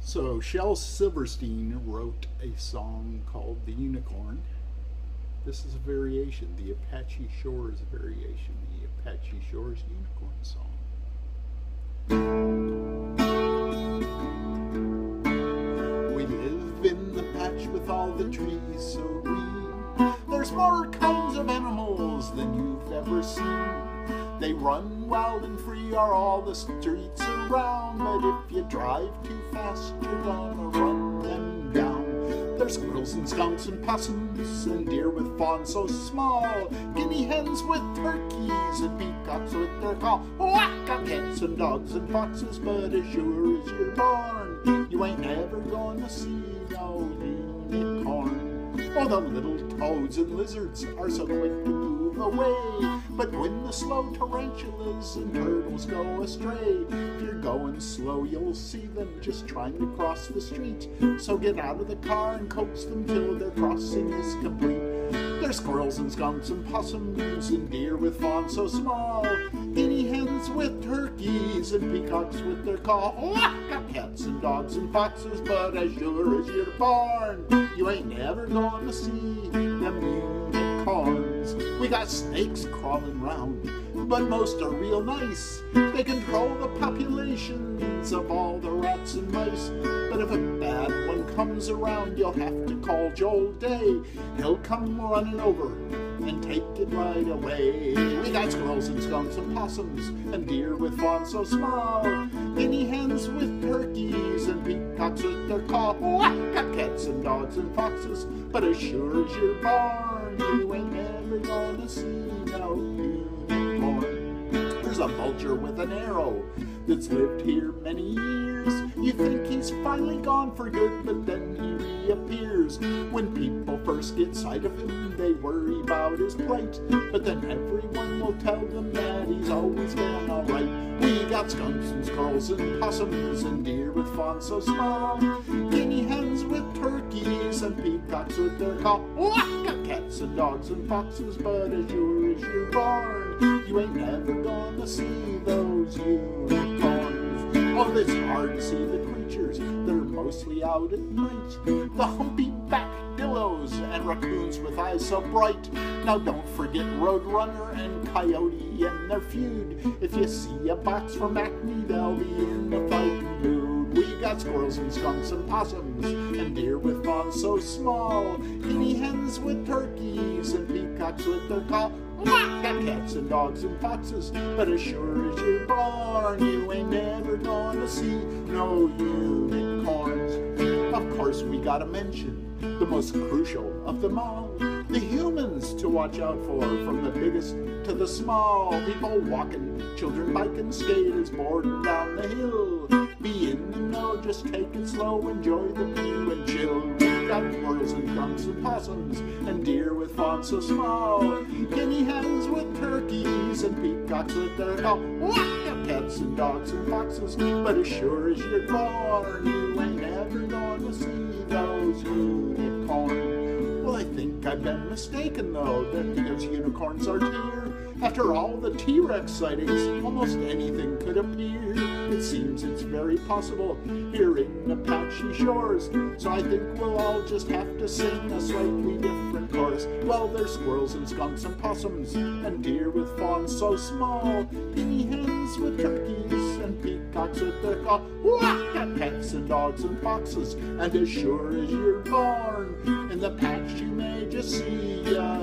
So Shel Silverstein wrote a song called The Unicorn. This is a variation, the Apache Shores variation, the Apache Shores Unicorn song. We live in the patch with all the trees so green. There's more kinds of animals than you've ever seen. They run wild and free are all the streets around, but if you drive too fast, you're gonna run them down. There's squirrels and skunks and possums and deer with fawns so small, guinea hens with turkeys and peacocks with their call. Got cats and dogs and foxes, but as sure as you're born, you ain't ever gonna see no unicorn. Oh, the little toads and lizards are so quick to move away, but when the slow tarantulas and turtles go astray, if you're going slow, you'll see them just trying to cross the street. So get out of the car and coax them till their crossing is complete. There's squirrels and skunks and possums and deer with fawns so small, guinea hens with turkeys and peacocks with their call. Got cats and dogs and foxes, but as sure as you're born, you ain't never gonna see them unicorns. We got snakes crawling round, but most are real nice. They control the populations of all the rats and mice. But if a bad one comes around, you'll have to call Joel Day. He'll come running over and take it right away. We got squirrels and skunks and possums and deer with fawns so small, guinea hens with turkeys and peacocks with their call. Got cats and dogs and foxes, but as sure as you're born, you ain't never gonna see no unicorn. There's a vulture with an arrow that's lived here many years. You think he's finally gone for good, but then he reappears. When people first get sight of him, they worry about his plight, but then everyone will tell them that he's always been alright. We got skunks and squirrels and possums and deer with fawns so small, guinea hens with turkeys and peacocks with their call. Got cats and dogs and foxes, but as sure as you're born, you ain't never gonna see those unicorns. Oh, it's hard to see the creatures that are mostly out at night, the humpy-back dillos and raccoons with eyes so bright. Now don't forget Roadrunner and Coyote and their feud. If you see a box from Acme, they'll be in the fighting mood. We got squirrels and skunks and possums and deer with fawns so small, guinea hens with turkeys and peacocks with their call. Got cats and dogs and foxes, but as sure as you're born, you ain't never gonna see no unicorns. Of course, we gotta mention the most crucial of them all, the humans to watch out for, from the biggest to the small. People walking, children biking, skaters boarding down the hill. Be in the know, just take it slow, enjoy the view and chill. Got squirrels and skunks and possums and deer with fawns so small, guinea hens with turkeys and peacocks with their call. Got cats and dogs and foxes, but as sure as you're born, you ain't ever gonna see those unicorns. Well, I think I've been mistaken, though, that because unicorns aren't here, after all the T-Rex sightings, almost anything could appear. It seems it's very possible here in Apache Shores, so I think we'll all just have to sing a slightly different chorus. Well, there's squirrels and skunks and possums and deer with fawns so small, guinea hens with turkeys and peacocks with their call. Got cats and dogs and foxes, and as sure as you're born, in the patch you may just see